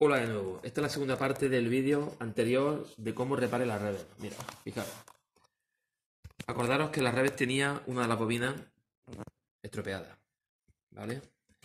Hola de nuevo, esta es la segunda parte del vídeo anterior de cómo repare la reverb. Mira, fijaros. Acordaros que la reverb tenía una de las bobinas estropeada, ¿vale?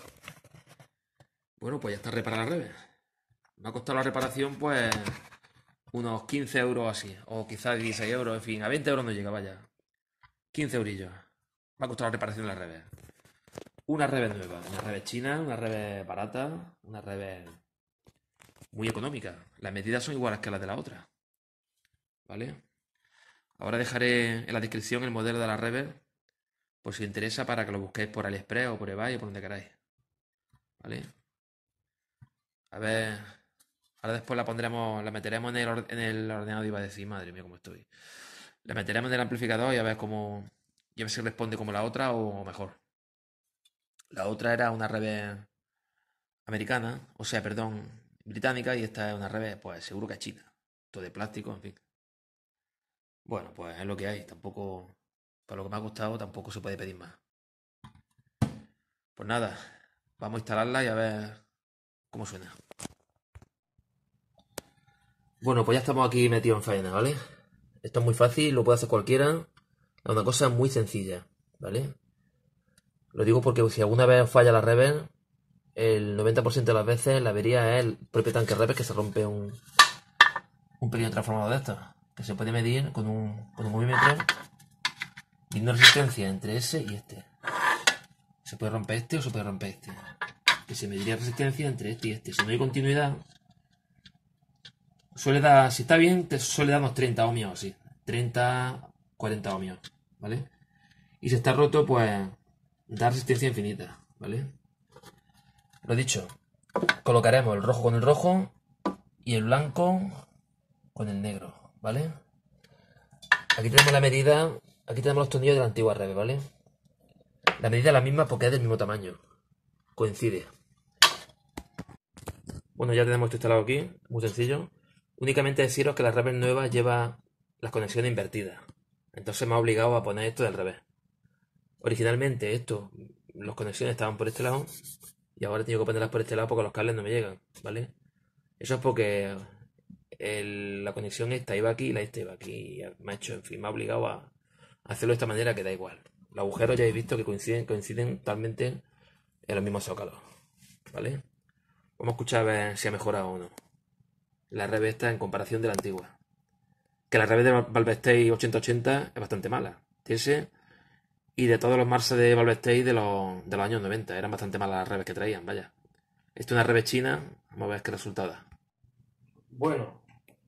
Bueno, pues ya está reparada la reverb. Me ha costado la reparación pues unos 15 euros así, o quizás 16 euros, en fin, a 20 euros no llega, vaya. 15 eurillos. Me ha costado la reparación de la reverb. Una reverb nueva, una reverb china, una reverb barata, una reverb muy económica. Las medidas son iguales que las de la otra, ¿vale? Ahora dejaré en la descripción el modelo de la reverb por si os interesa para que lo busquéis por AliExpress o por eBay o por donde queráis, ¿vale? A ver, ahora después la pondremos, la meteremos en el ordenador, iba a decir, madre mía cómo estoy. La meteremos en el amplificador y a ver cómo, y a ver si responde como la otra o mejor. La otra era una reverb americana, o sea, perdón, británica, y esta es una reverb, pues seguro que es china. Todo de plástico, en fin. Bueno, pues es lo que hay. Tampoco, para lo que me ha costado, tampoco se puede pedir más. Pues nada, vamos a instalarla y a ver cómo suena. Bueno, pues ya estamos aquí metidos en faena, ¿vale? Esto es muy fácil, lo puede hacer cualquiera. Es una cosa muy sencilla, ¿vale? Lo digo porque si alguna vez os falla la reverb, el 90% de las veces la avería es el propio tanque reverb que se rompe un pequeño transformador de estos, que se puede medir con un mulímetro midiendo resistencia entre ese y este. Se puede romper este o se puede romper este. Y se mediría resistencia entre este y este. Si no hay continuidad, suele dar, si está bien, te suele dar unos 30 ohmios, así. 30, 40 ohmios, ¿vale? Y si está roto, pues da resistencia infinita, ¿vale? Lo dicho, colocaremos el rojo con el rojo y el blanco con el negro, ¿vale? Aquí tenemos la medida, aquí tenemos los tornillos de la antigua reverb, ¿vale? La medida es la misma porque es del mismo tamaño. Coincide. Bueno, ya tenemos esto instalado aquí, muy sencillo. Únicamente deciros que la reverb nueva lleva las conexiones invertidas. Entonces me ha obligado a poner esto del revés. Originalmente las conexiones estaban por este lado y ahora he tenido que ponerlas por este lado porque los cables no me llegan, ¿vale? Eso es porque la conexión esta iba aquí y la esta iba aquí. Y me ha obligado a hacerlo de esta manera que da igual. Los agujeros ya habéis visto que coinciden totalmente en los mismos zócalos, ¿vale? Vamos a escuchar a ver si ha mejorado o no la reverb esta en comparación de la antigua. Que la reverb de Valve Stage 8080 es bastante mala. Y de todos los Marshall de Valve Stage de los años 90. Eran bastante malas las reverbs que traían, vaya. Esto es una reverb china. Vamos a ver qué resultado da. Bueno.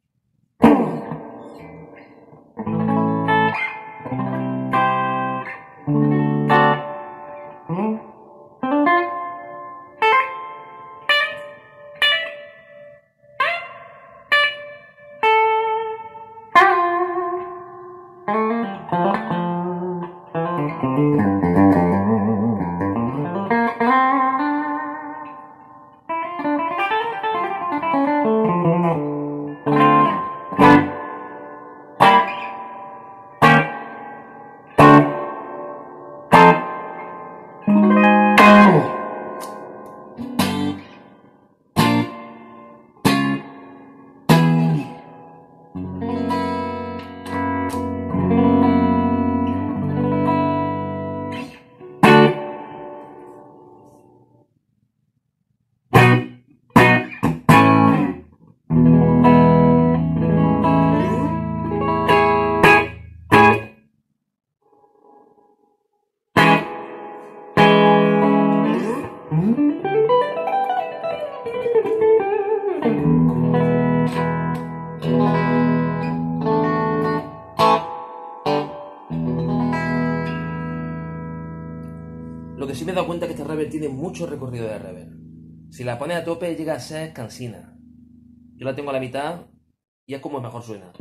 Lo que sí me he dado cuenta es que esta reverb tiene mucho recorrido de reverb. Si la pones a tope llega a ser cansina. Yo la tengo a la mitad y es como mejor suena.